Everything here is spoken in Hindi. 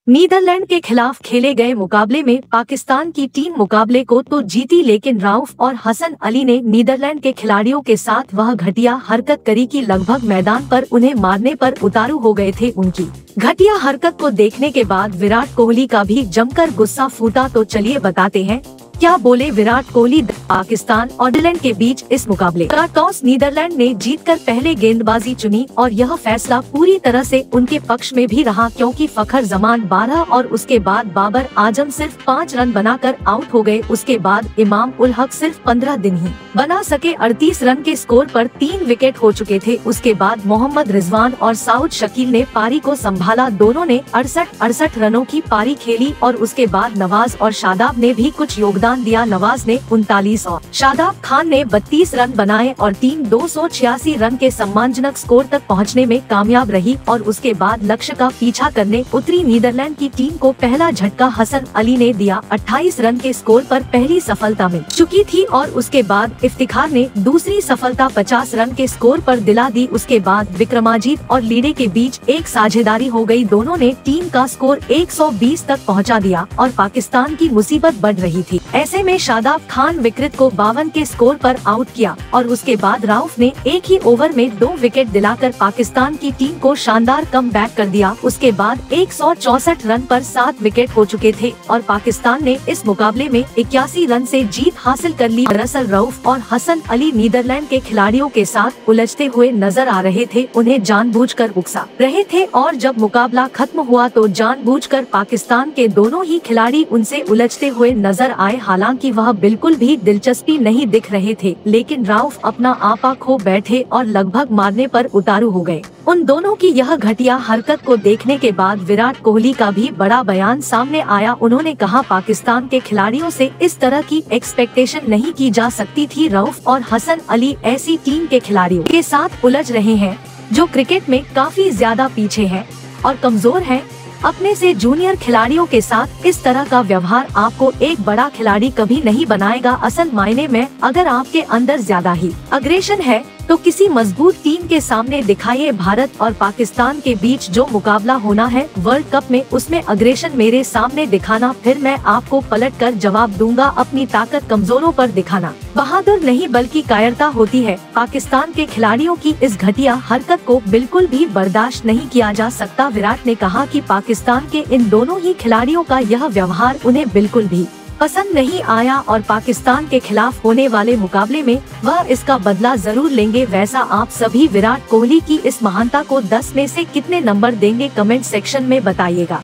नीदरलैंड के खिलाफ खेले गए मुकाबले में पाकिस्तान की टीम मुकाबले को तो जीती, लेकिन राउफ और हसन अली ने नीदरलैंड के खिलाड़ियों के साथ वह घटिया हरकत करी कि लगभग मैदान पर उन्हें मारने पर उतारू हो गए थे। उनकी घटिया हरकत को देखने के बाद विराट कोहली का भी जमकर गुस्सा फूटा। तो चलिए बताते हैं क्या बोले विराट कोहली। पाकिस्तान और नीदरलैंड के बीच इस मुकाबले का टॉस नीदरलैंड ने जीतकर पहले गेंदबाजी चुनी और यह फैसला पूरी तरह से उनके पक्ष में भी रहा, क्योंकि फखर जमान 12 और उसके बाद बाबर आजम सिर्फ 5 रन बनाकर आउट हो गए। उसके बाद इमाम उल हक सिर्फ 15 दिन ही बना सके। 38 रन के स्कोर पर 3 विकेट हो चुके थे। उसके बाद मोहम्मद रिजवान और साउद शकील ने पारी को संभाला। दोनों ने 68 रनों की पारी खेली और उसके बाद नवाज और शादाब ने भी कुछ योगदान दिया। नवाज ने 39 और शादाब खान ने 32 रन बनाए और टीम 286 रन के सम्मानजनक स्कोर तक पहुंचने में कामयाब रही और उसके बाद लक्ष्य का पीछा करने उतरी नीदरलैंड की टीम को पहला झटका हसन अली ने दिया। 28 रन के स्कोर पर पहली सफलता मिल चुकी थी और उसके बाद इफ्तिखार ने दूसरी सफलता 50 रन के स्कोर पर दिला दी। उसके बाद विक्रमाजीत और लीडे के बीच एक साझेदारी हो गई। दोनों ने टीम का स्कोर 120 तक पहुँचा दिया और पाकिस्तान की मुसीबत बढ़ रही थी। ऐसे में शादाब खान विकृत को 52 के स्कोर पर आउट किया और उसके बाद राउफ ने एक ही ओवर में 2 विकेट दिलाकर पाकिस्तान की टीम को शानदार कमबैक कर दिया। उसके बाद 164 रन पर 7 विकेट हो चुके थे और पाकिस्तान ने इस मुकाबले में 81 रन से जीत हासिल कर ली। दरअसल राउफ और हसन अली नीदरलैंड के खिलाड़ियों के साथ उलझते हुए नजर आ रहे थे, उन्हें जानबूझकर उकसा रहे थे और जब मुकाबला खत्म हुआ तो जानबूझकर पाकिस्तान के दोनों ही खिलाड़ी उनसे उलझते हुए नजर आए। हालांकि वह बिल्कुल भी दिलचस्पी नहीं दिख रहे थे, लेकिन राउफ अपना आपा खो बैठे और लगभग मारने पर उतारू हो गए। उन दोनों की यह घटिया हरकत को देखने के बाद विराट कोहली का भी बड़ा बयान सामने आया। उन्होंने कहा, पाकिस्तान के खिलाड़ियों से इस तरह की एक्सपेक्टेशन नहीं की जा सकती थी। राउफ और हसन अली ऐसी टीम के खिलाड़ियों के साथ उलझ रहे हैं जो क्रिकेट में काफी ज्यादा पीछे है और कमजोर है। अपने से जूनियर खिलाड़ियों के साथ इस तरह का व्यवहार आपको एक बड़ा खिलाड़ी कभी नहीं बनाएगा। असल मायने में अगर आपके अंदर ज्यादा ही अग्रेशन है तो किसी मजबूत टीम के सामने दिखाइए। भारत और पाकिस्तान के बीच जो मुकाबला होना है वर्ल्ड कप में, उसमें अग्रेशन मेरे सामने दिखाना, फिर मैं आपको पलटकर जवाब दूंगा। अपनी ताकत कमजोरों पर दिखाना बहादुर नहीं बल्कि कायरता होती है। पाकिस्तान के खिलाड़ियों की इस घटिया हरकत को बिल्कुल भी बर्दाश्त नहीं किया जा सकता। विराट ने कहा कि पाकिस्तान के इन दोनों ही खिलाड़ियों का यह व्यवहार उन्हें बिल्कुल भी पसंद नहीं आया और पाकिस्तान के खिलाफ होने वाले मुकाबले में वह इसका बदला जरूर लेंगे। वैसा आप सभी विराट कोहली की इस महानता को 10 में से कितने नंबर देंगे, कमेंट सेक्शन में बताइएगा।